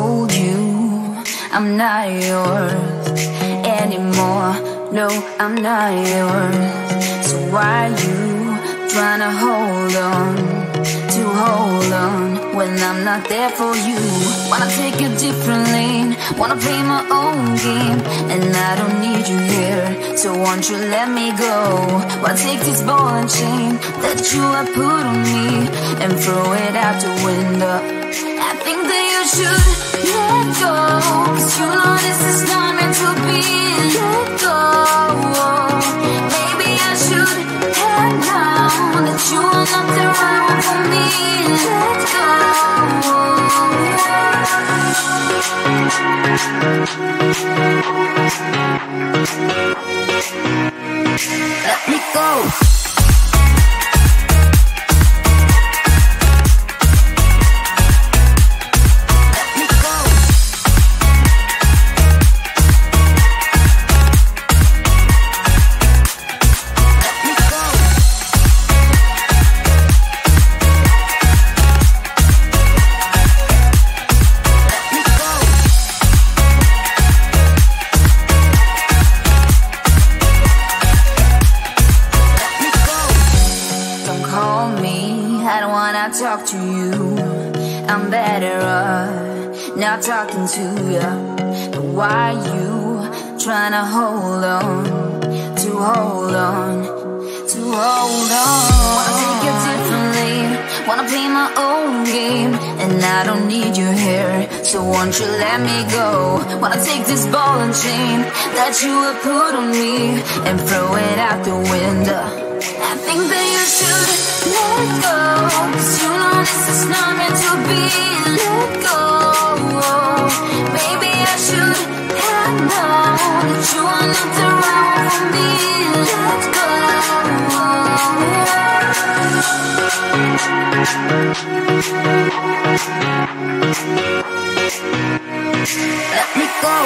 told you I'm not yours anymore. No, I'm not yours. So why you trying to hold on when I'm not there for you? Wanna take a different lane, wanna play my own game, and I don't need you here, so won't you let me go? Wanna take this ball and chain that you have put on me and throw it out the window. I think that you should let go, 'cause you know this is not meant to be. Let go. Maybe I should have known that you are not the right one for me. Let go. Let me go. Talk to you, I'm better off not talking to you. But why you trying to hold on? Wanna take a different lane, wanna play my own game, and I don't need you here, so won't you let me go? Wanna take this ball and chain that you have put on me and throw it out the window. I think that you should let go, 'cause you know this is not meant to be. Let go. Maybe I should have known that you are not the right one for me. Let go. Let me go.